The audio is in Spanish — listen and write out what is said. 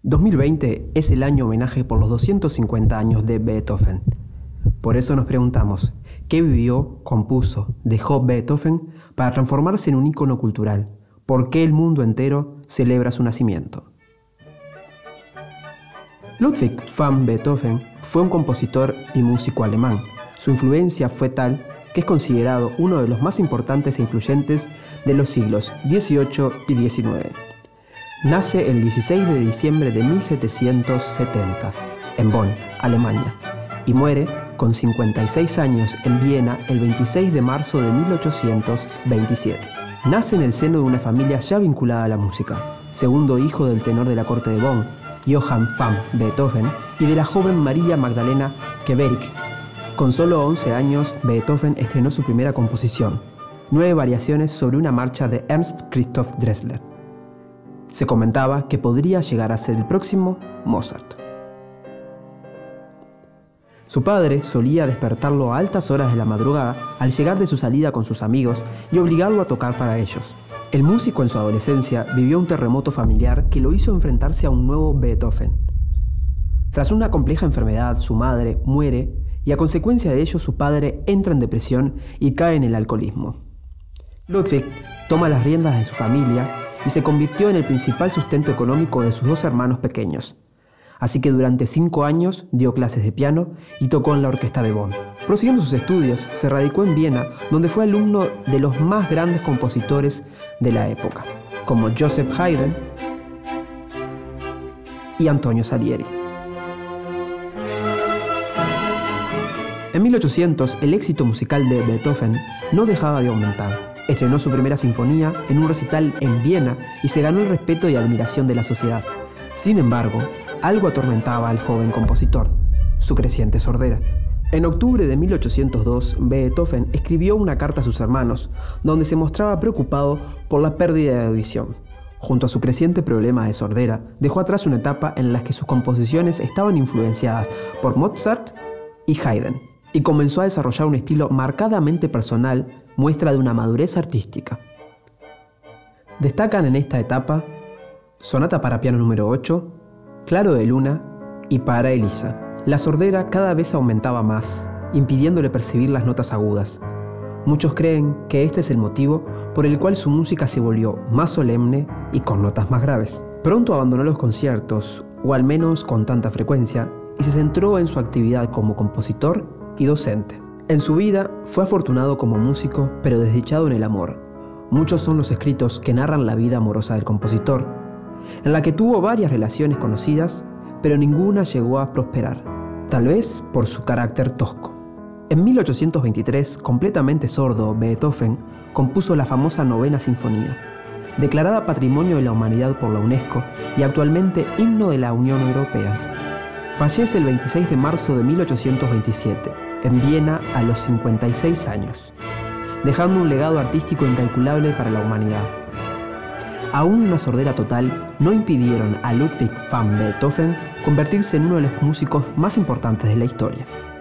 2020 es el año homenaje por los 250 años de Beethoven. Por eso nos preguntamos, ¿qué vivió, compuso, dejó Beethoven para transformarse en un ícono cultural? ¿Por qué el mundo entero celebra su nacimiento? Ludwig van Beethoven fue un compositor y músico alemán. Su influencia fue tal que es considerado uno de los más importantes e influyentes de los siglos XVIII y XIX. Nace el 16 de diciembre de 1770 en Bonn, Alemania, y muere con 56 años en Viena el 26 de marzo de 1827. Nace en el seno de una familia ya vinculada a la música, segundo hijo del tenor de la corte de Bonn, Johann van Beethoven, y de la joven María Magdalena Queverik. Con solo 11 años, Beethoven estrenó su primera composición, 9 variaciones sobre una marcha de Ernst Christoph Dressler. Se comentaba que podría llegar a ser el próximo Mozart. Su padre solía despertarlo a altas horas de la madrugada al llegar de su salida con sus amigos y obligarlo a tocar para ellos. El músico en su adolescencia vivió un terremoto familiar que lo hizo enfrentarse a un nuevo Beethoven. Tras una compleja enfermedad, su madre muere y a consecuencia de ello su padre entra en depresión y cae en el alcoholismo. Ludwig toma las riendas de su familia y se convirtió en el principal sustento económico de sus dos hermanos pequeños. Así que durante 5 años dio clases de piano y tocó en la orquesta de Bonn. Prosiguiendo sus estudios, se radicó en Viena, donde fue alumno de los más grandes compositores de la época, como Joseph Haydn y Antonio Salieri. En 1800, el éxito musical de Beethoven no dejaba de aumentar. Estrenó su primera sinfonía en un recital en Viena y se ganó el respeto y admiración de la sociedad. Sin embargo, algo atormentaba al joven compositor: su creciente sordera. En octubre de 1802, Beethoven escribió una carta a sus hermanos, donde se mostraba preocupado por la pérdida de audición. Junto a su creciente problema de sordera, dejó atrás una etapa en la que sus composiciones estaban influenciadas por Mozart y Haydn, y comenzó a desarrollar un estilo marcadamente personal, muestra de una madurez artística. Destacan en esta etapa Sonata para piano número 8, Claro de luna y Para Elisa. La sordera cada vez aumentaba más, impidiéndole percibir las notas agudas. Muchos creen que este es el motivo por el cual su música se volvió más solemne y con notas más graves. Pronto abandonó los conciertos, o al menos con tanta frecuencia, y se centró en su actividad como compositor y docente. En su vida fue afortunado como músico, pero desdichado en el amor. Muchos son los escritos que narran la vida amorosa del compositor, en la que tuvo varias relaciones conocidas, pero ninguna llegó a prosperar, tal vez por su carácter tosco. En 1823, completamente sordo, Beethoven compuso la famosa Novena Sinfonía, declarada Patrimonio de la Humanidad por la UNESCO y actualmente himno de la Unión Europea. Fallece el 26 de marzo de 1827, en Viena a los 56 años, dejando un legado artístico incalculable para la humanidad. Aún una sordera total no impidieron a Ludwig van Beethoven convertirse en uno de los músicos más importantes de la historia.